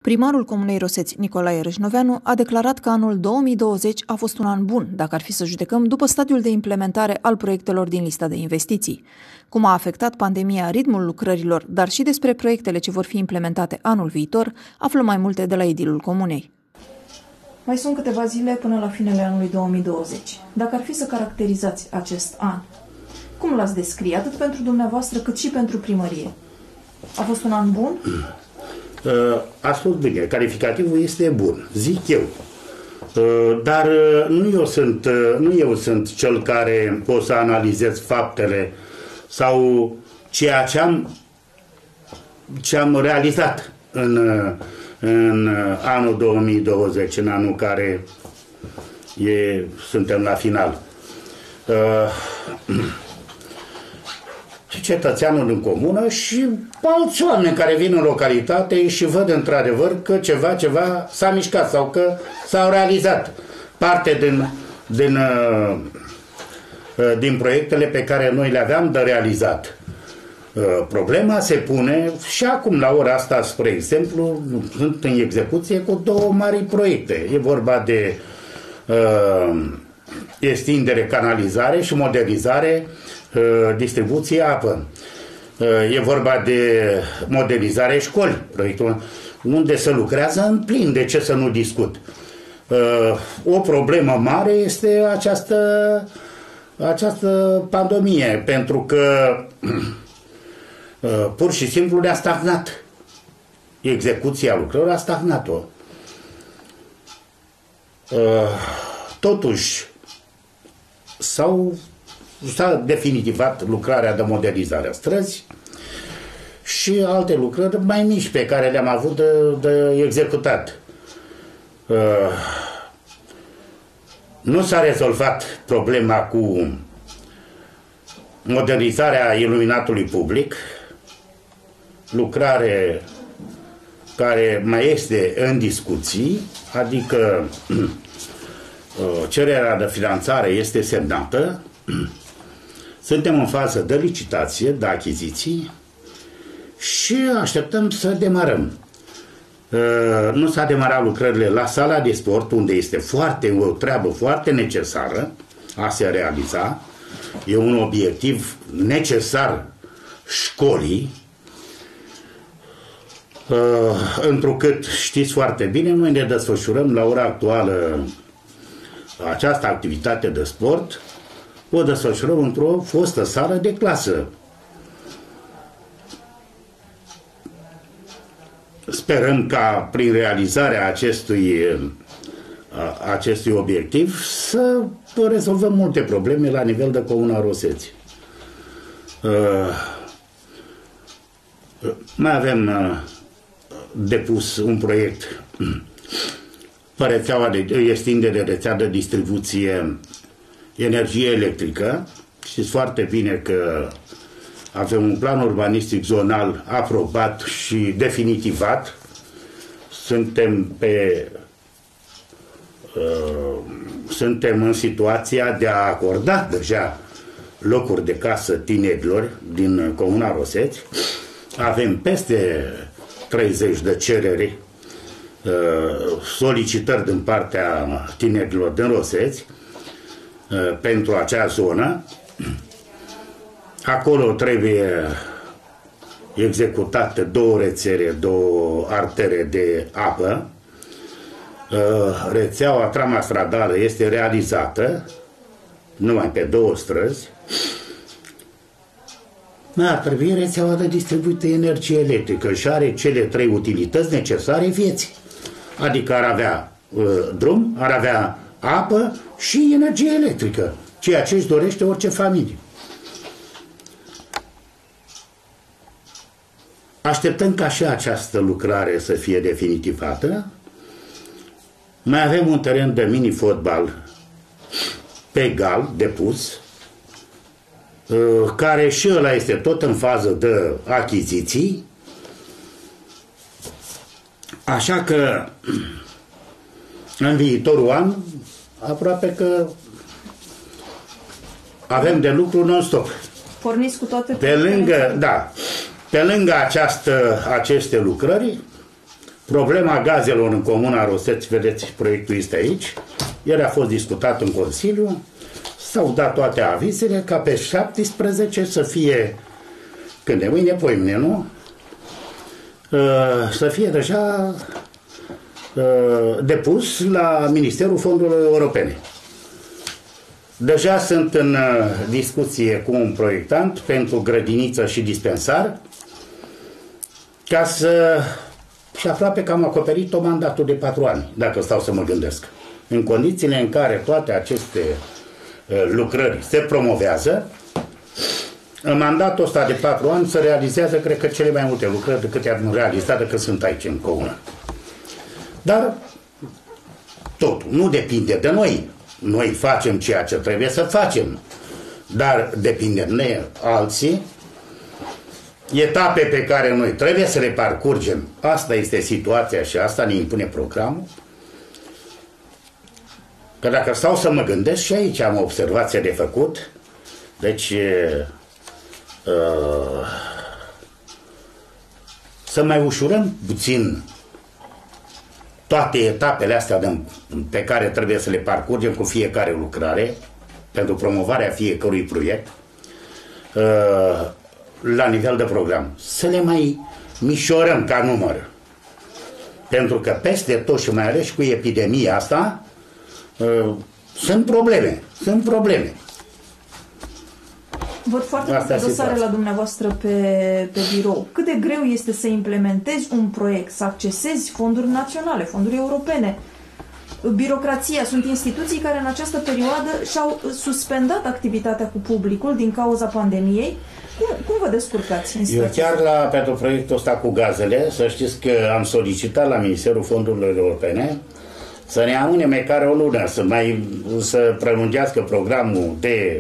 Primarul Comunei Roseți, Nicolae Râșnoveanu, a declarat că anul 2020 a fost un an bun, dacă ar fi să judecăm, după stadiul de implementare al proiectelor din lista de investiții. Cum a afectat pandemia ritmul lucrărilor, dar și despre proiectele ce vor fi implementate anul viitor, află mai multe de la edilul Comunei. Mai sunt câteva zile până la finele anului 2020. Dacă ar fi să caracterizați acest an, cum l-ați descrie, atât pentru dumneavoastră cât și pentru primărie? A fost un an bun? A spus bine, calificativul este bun, zic eu. Dar nu eu sunt cel care pot să analizez faptele sau ceea ce am realizat în anul 2020, în anul care suntem la final. Cetățeanul în comună și alți oameni care vin în localitate și văd într-adevăr că ceva s-a mișcat sau că s-au realizat parte din proiectele pe care noi le aveam de realizat. Problema se pune și acum la ora asta, spre exemplu, sunt în execuție cu două mari proiecte. E vorba de extindere, canalizare și modernizare distribuție apă. E vorba de modernizare școli, proiectul unde se lucrează în plin, de ce să nu discut. O problemă mare este această pandemie, pentru că pur și simplu ne-a stagnat. Execuția lucrărilor a stagnat-o. Totuși, s-a definitivat lucrarea de modernizare a străzi și alte lucrări mai mici pe care le-am avut de executat. Nu s-a rezolvat problema cu modernizarea iluminatului public, lucrare care mai este în discuții, adică cererea de finanțare este semnată. Suntem în fază de licitație, de achiziții și așteptăm să demarăm. Nu s-a demarat lucrările la sala de sport, unde este o treabă foarte necesară a se realiza. E un obiectiv necesar școlii, întrucât știți foarte bine, noi ne desfășurăm la ora actuală această activitate de sport, o desfășurăm într-o fostă sală de clasă. Sperăm ca prin realizarea acestui obiectiv să rezolvăm multe probleme la nivel de Comuna Roseți. Mai avem depus un proiect pe rețeaua de extindere, rețea de distribuție energie electrică. Știți foarte bine că avem un plan urbanistic zonal aprobat și definitivat. Suntem în situația de a acorda deja locuri de casă tinerilor din Comuna Roseți. Avem peste 30 de cereri, solicitări din partea tinerilor din Roseți pentru acea zonă. Acolo trebuie executate două rețele, două artere de apă. Rețeaua tramastradală este realizată numai pe două străzi. Ar trebui rețeaua de distribuție energie electrică și are cele trei utilități necesare vieții. Adică ar avea drum, ar avea apă și energie electrică, ceea ce își dorește orice familie. Așteptăm ca și această lucrare să fie definitivată. Mai avem un teren de mini-fotbal pe Gal depus, care și ăla este tot în fază de achiziții. Așa că în viitorul an aproape că avem de lucru non-stop. Porniți cu toate pe lângă aceste lucrări, Problema gazelor în Comuna Roseți, vedeți, proiectul este aici, el a fost discutat în Consiliu, s-au dat toate avizele ca pe 17 să fie, când e mâine, poimâine, nu? Să fie deja depus la Ministerul Fondurilor Europene. Deja sunt în discuție cu un proiectant pentru grădiniță și dispensar, ca să... Și aproape că am acoperit-o mandatul de 4 ani, dacă stau să mă gândesc. În condițiile în care toate aceste lucrări se promovează, în mandatul ăsta de 4 ani se realizează, cred că, cele mai multe lucrări decât am realizat decât sunt aici în comună. Dar totul nu depinde de noi. Noi facem ceea ce trebuie să facem, dar depinde de noi alții, etape pe care noi trebuie să le parcurgem. Asta este situația și asta ne impune programul. Că dacă stau să mă gândesc, și aici am o observație de făcut, deci să mai ușurăm puțin toate etapele astea pe care trebuie să le parcurgem cu fiecare lucrare pentru promovarea fiecărui proiect la nivel de program. Să le mai mișorăm ca număr. Pentru că peste tot și mai ales cu epidemia asta sunt probleme. Sunt probleme. Văd foarte multe dosare la dumneavoastră pe birou. Cât de greu este să implementezi un proiect, să accesezi fonduri naționale, fonduri europene? Birocrația, sunt instituții care în această perioadă și-au suspendat activitatea cu publicul din cauza pandemiei. Cum vă descurcați în situația? Eu chiar pentru proiectul ăsta cu gazele, să știți că am solicitat la Ministerul Fondurilor Europene să ne amâne măcar o lună, să prelungească programul de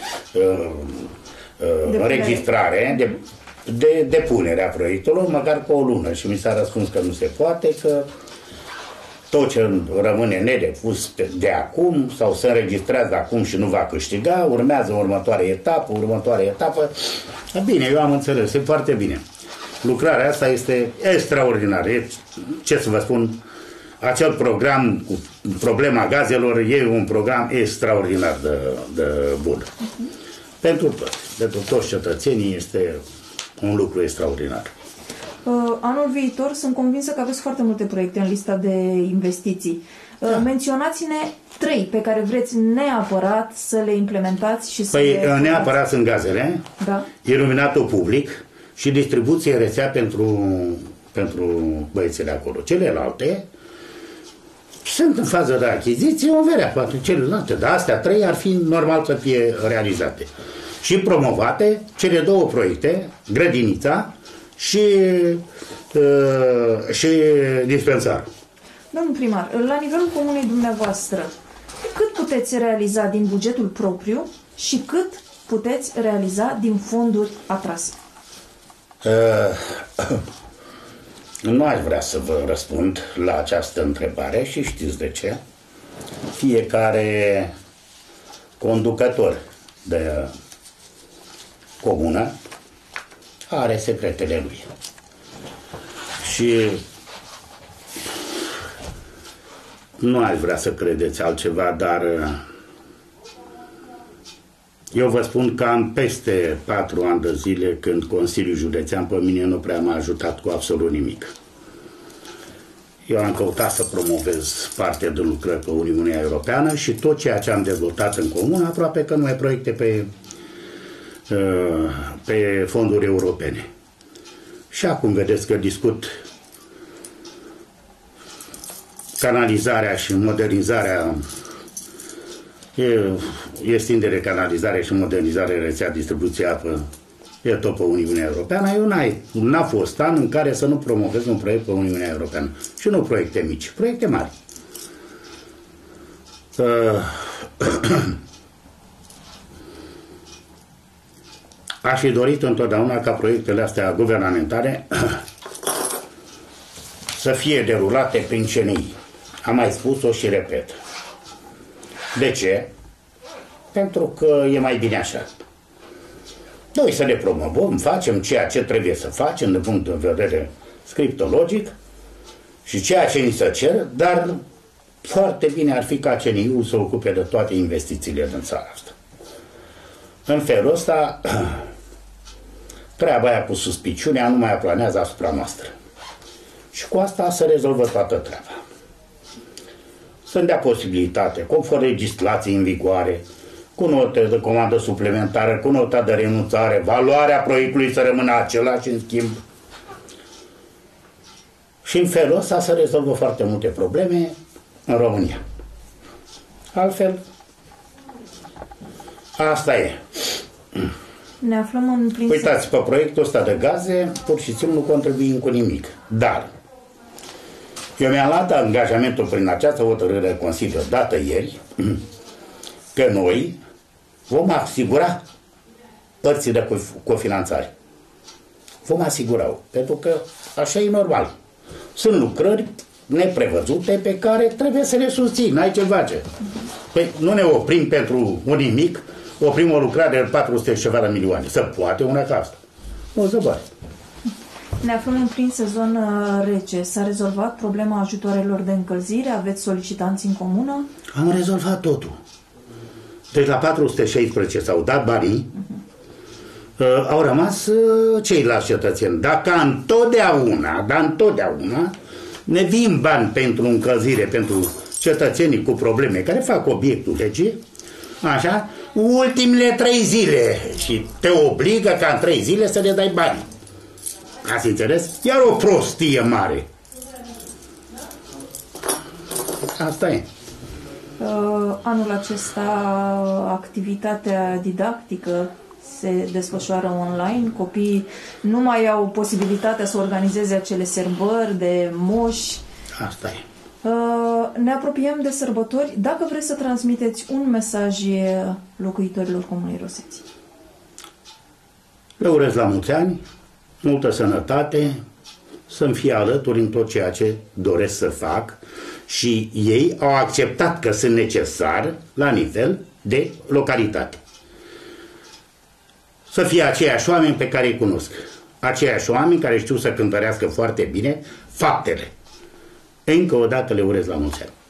înregistrare, de depunerea proiectelor, măcar cu o lună. Și mi s-a răspuns că nu se poate, că tot ce rămâne nedepus de acum sau se înregistrează acum și nu va câștiga, urmează următoarea etapă. Bine, eu am înțeles, e foarte bine. Lucrarea asta este extraordinară. Ce să vă spun, acel program cu problema gazelor e un program extraordinar de bun. Pentru toți cetățenii este un lucru extraordinar. Anul viitor sunt convinsă că aveți foarte multe proiecte în lista de investiții. Da. Menționați-ne 3 pe care vreți neapărat să le implementați și să le... neapărat sunt gazele, da. Iluminatul public și distribuție rețea pentru băieții de acolo. Celelalte sunt în fază de achiziție, o vedea, poate celelalte, dar astea 3 ar fi normal să fie realizate. Și promovate cele 2 proiecte, grădinița și dispensar. Domnul primar, la nivelul comunei dumneavoastră, cât puteți realiza din bugetul propriu și cât puteți realiza din fonduri atrase? Nu aș vrea să vă răspund la această întrebare și știți de ce. Fiecare conducător de comună are secretele lui. Și nu aș vrea să credeți altceva, dar eu vă spun că am peste 4 ani de zile când Consiliul Județean pe mine nu prea m-a ajutat cu absolut nimic. Eu am căutat să promovez partea de lucrări pe Uniunea Europeană și tot ceea ce am dezvoltat în comună, aproape că nu e proiecte pe fonduri europene. Și acum vedeți că discut canalizarea și modernizarea, extindere, canalizare și modernizare rețea, distribuție apă, e tot pe Uniunea Europeană. N-a fost an în care să nu promovez un proiect pe Uniunea Europeană. Și nu proiecte mici, proiecte mari. Aș fi dorit întotdeauna ca proiectele astea guvernamentale să fie derulate prin CNI. Am mai spus-o și repet. De ce? Pentru că e mai bine așa. Noi să le promovăm, facem ceea ce trebuie să facem din punct de vedere scriptologic și ceea ce ni se cer, dar foarte bine ar fi ca CNI-ul să ocupe de toate investițiile din țara asta. În felul ăsta, treaba aia cu suspiciunea nu mai aplanează asupra noastră. Și cu asta se rezolvă toată treaba. Să-mi dea posibilitate, conform legislației în vigoare, cu note de comandă suplimentară, cu nota de renunțare, valoarea proiectului să rămână același în schimb. Și în felul ăsta se rezolvă foarte multe probleme în România. Altfel, asta e. Ne aflăm în plin... Uitați, pe proiectul ăsta de gaze, pur și simplu nu contribuim cu nimic. Dar eu mi-am luat angajamentul prin această hotărâre Consiliului dată ieri, că noi vom asigura părții de cofinanțare. Vom asigura-o, pentru că așa e normal. Sunt lucrări neprevăzute pe care trebuie să le susțin, n-ai ce face. Păi nu ne oprim pentru un nimic, oprim o lucrare de 400 și ceva de milioane. Se poate una ca asta. Nu se poate. Ne aflăm în plin sezon rece. S-a rezolvat problema ajutoarelor de încălzire? Aveți solicitanți în comună? Am rezolvat totul. Deci la 416 s-au dat banii, au rămas ceilalți cetățeni. Dacă întotdeauna ne vin bani pentru încălzire, pentru cetățenii cu probleme care fac obiectul legii, așa, ultimele 3 zile și te obligă ca în 3 zile să le dai bani. Ați înțeles? Iar o prostie mare. Asta e. Anul acesta activitatea didactică se desfășoară online. Copiii nu mai au posibilitatea să organizeze acele sărbări de moși. Asta e. Ne apropiem de sărbători. Dacă vreți să transmiteți un mesaj locuitorilor Comunei Roseți. Le urez la mulți ani, multă sănătate, să-mi fie alături în tot ceea ce doresc să fac și ei au acceptat că sunt necesari la nivel de localitate. Să fie aceiași oameni pe care îi cunosc, aceiași oameni care știu să cântărească foarte bine faptele. Încă o dată le urez la mulți ani.